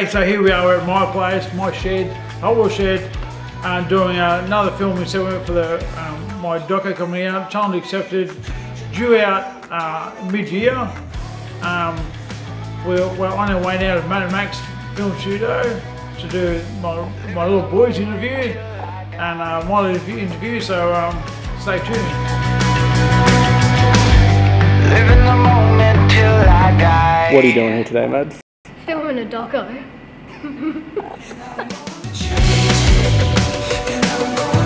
G'day, so here we are at my place, my shed, whole shed, doing another filming segment for the my doco coming out, Challenge Accepted, due out mid-year. We're on our way now to Max Film Studio to do my little boys interview and my little interview, so stay tuned. Living the moment till I die. What are you doing here today, Mads? Filming a doco.